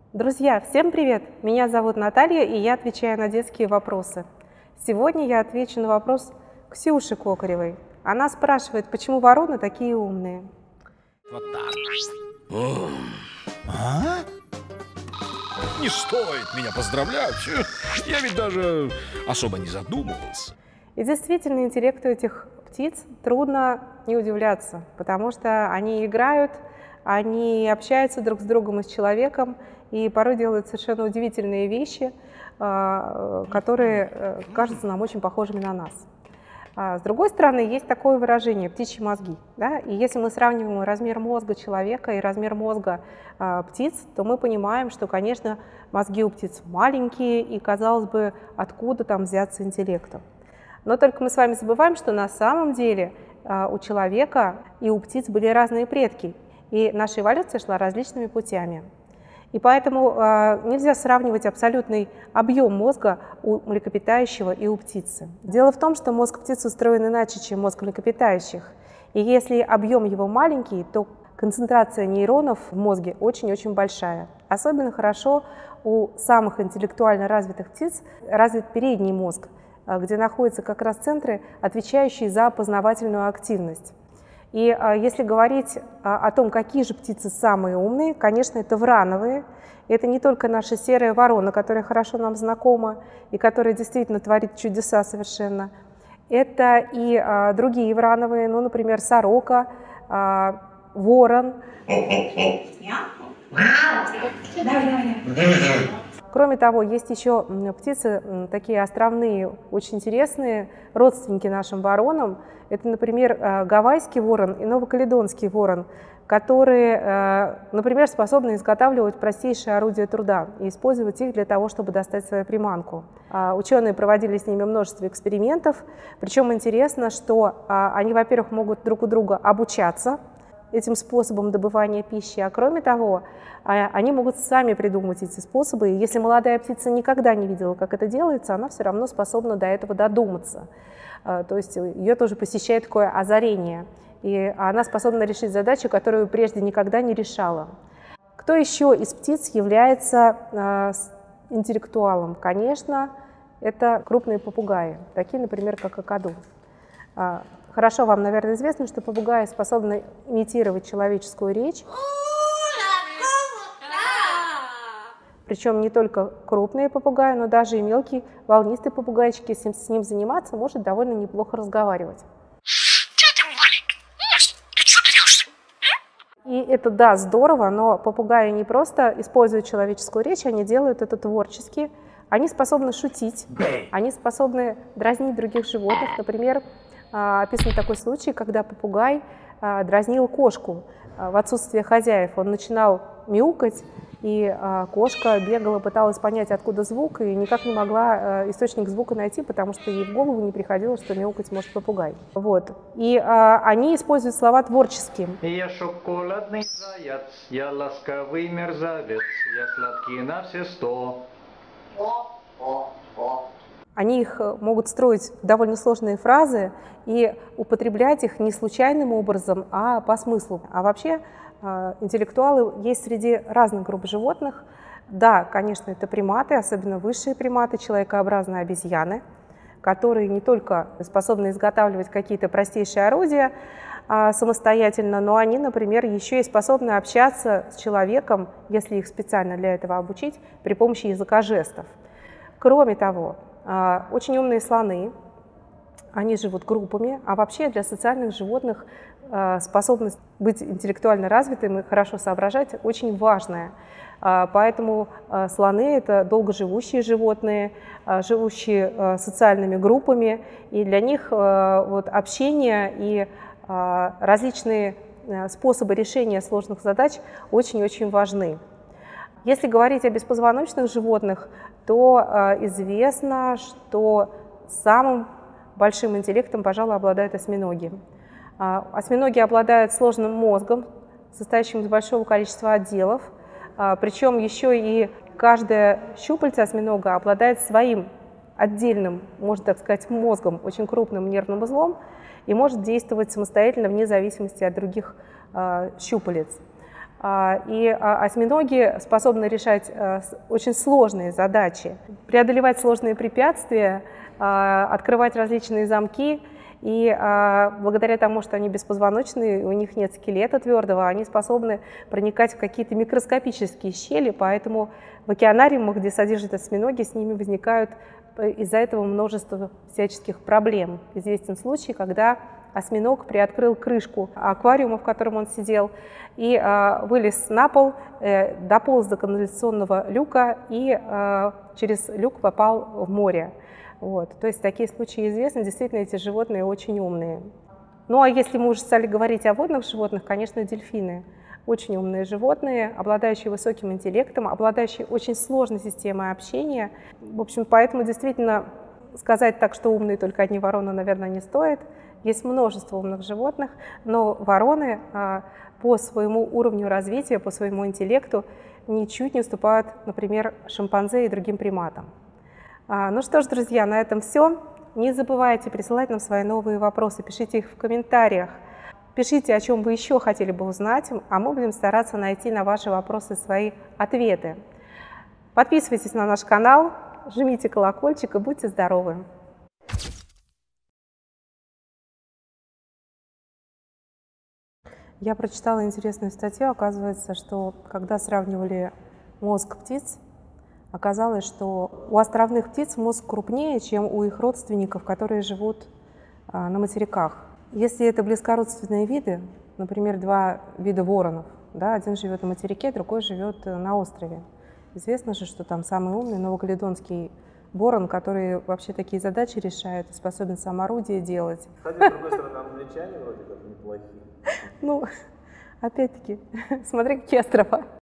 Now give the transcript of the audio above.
Друзья, всем привет! Меня зовут Наталья, и я отвечаю на детские вопросы. Сегодня я отвечу на вопрос Ксюши Кокаревой. Она спрашивает, почему вороны такие умные. Вот так. А? Не стоит меня поздравлять. Я ведь даже особо не задумывался. И действительно, интеллекту этих птиц трудно не удивляться, потому что они играют, они общаются друг с другом и с человеком, и порой делают совершенно удивительные вещи, которые кажутся нам очень похожими на нас. С другой стороны, есть такое выражение «птичьи мозги». Да? И если мы сравниваем размер мозга человека и размер мозга птиц, то мы понимаем, что, конечно, мозги у птиц маленькие, и, казалось бы, откуда там взяться интеллекту. Но только мы с вами забываем, что на самом деле у человека и у птиц были разные предки, и наша эволюция шла различными путями. И поэтому нельзя сравнивать абсолютный объем мозга у млекопитающего и у птицы. Дело в том, что мозг птиц устроен иначе, чем мозг млекопитающих. И если объем его маленький, то концентрация нейронов в мозге очень-очень большая. Особенно хорошо у самых интеллектуально развитых птиц развит передний мозг, где находятся как раз центры, отвечающие за познавательную активность. И если говорить о том, какие же птицы самые умные, конечно, это врановые. Это не только наша серая ворона, которая хорошо нам знакома и которая действительно творит чудеса совершенно. Это и другие врановые, ну, например, сорока, ворон. Кроме того, есть еще птицы, такие островные, очень интересные, родственники нашим воронам. Это, например, гавайский ворон и новокаледонский ворон, которые, например, способны изготавливать простейшие орудия труда и использовать их для того, чтобы достать свою приманку. Ученые проводили с ними множество экспериментов, причем интересно, что они, во-первых, могут друг у друга обучаться этим способом добывания пищи, а кроме того, они могут сами придумывать эти способы, и если молодая птица никогда не видела, как это делается, она все равно способна до этого додуматься. То есть ее тоже посещает такое озарение, и она способна решить задачу, которую прежде никогда не решала. Кто еще из птиц является интеллектуалом? Конечно, это крупные попугаи, такие, например, как какаду. Хорошо вам, наверное, известно, что попугаи способны имитировать человеческую речь. Причем не только крупные попугаи, но даже и мелкий волнистый попугайчик, если с ним заниматься, может довольно неплохо разговаривать. И это, да, здорово, но попугаи не просто используют человеческую речь, они делают это творчески. Они способны шутить, они способны дразнить других животных. Например, описан такой случай, когда попугай дразнил кошку в отсутствие хозяев. Он начинал мяукать, и кошка бегала, пыталась понять, откуда звук, и никак не могла источник звука найти, потому что ей в голову не приходило, что мяукать может попугай. Вот. И они используют слова творчески. Я шоколадный заяц, я ласковый мерзавец, я сладкий на все 100. Они их могут строить довольно сложные фразы и употреблять их не случайным образом, а по смыслу. А вообще интеллектуалы есть среди разных групп животных. Да, конечно, это приматы, особенно высшие приматы, человекообразные обезьяны, которые не только способны изготавливать какие-то простейшие орудия самостоятельно, но они, например, еще и способны общаться с человеком, если их специально для этого обучить, при помощи языка жестов. Кроме того, очень умные слоны, они живут группами, а вообще для социальных животных способность быть интеллектуально развитым и хорошо соображать очень важная. Поэтому слоны – это долгоживущие животные, живущие социальными группами, и для них вот общение и различные способы решения сложных задач очень-очень важны. Если говорить о беспозвоночных животных, то известно, что самым большим интеллектом, пожалуй, обладают осьминоги. Осьминоги обладают сложным мозгом, состоящим из большого количества отделов, причем еще и каждое щупальце осьминога обладает своим отдельным, можно так сказать, мозгом, очень крупным нервным узлом, и может действовать самостоятельно вне зависимости от других щупалец. И осьминоги способны решать очень сложные задачи, преодолевать сложные препятствия, открывать различные замки. И благодаря тому, что они беспозвоночные, у них нет скелета твердого, они способны проникать в какие-то микроскопические щели, поэтому в океанариумах, где содержат осьминоги, с ними возникают из-за этого множество всяческих проблем. Известен случай, когда осьминог приоткрыл крышку аквариума, в котором он сидел, и вылез на пол, дополз до канализационного люка и через люк попал в море. Вот. То есть такие случаи известны, действительно, эти животные очень умные. Ну а если мы уже стали говорить о водных животных, конечно, дельфины. Очень умные животные, обладающие высоким интеллектом, обладающие очень сложной системой общения. В общем, поэтому действительно сказать так, что умные только одни вороны, наверное, не стоит. Есть множество умных животных, но вороны по своему уровню развития, по своему интеллекту ничуть не уступают, например, шимпанзе и другим приматам. Ну что ж, друзья, на этом все. Не забывайте присылать нам свои новые вопросы, пишите их в комментариях. Пишите, о чем вы еще хотели бы узнать, а мы будем стараться найти на ваши вопросы свои ответы. Подписывайтесь на наш канал, жмите колокольчик и будьте здоровы! Я прочитала интересную статью. Оказывается, что когда сравнивали мозг птиц, оказалось, что у островных птиц мозг крупнее, чем у их родственников, которые живут на материках. Если это близкородственные виды, например, два вида воронов, да, один живет на материке, другой живет на острове. Известно же, что там самый умный новокаледонский ворон, который вообще такие задачи решает, способен сам орудие делать. Кстати, с другой стороны, англичане вроде как неплохие. Ну, опять-таки, смотри, какие острова.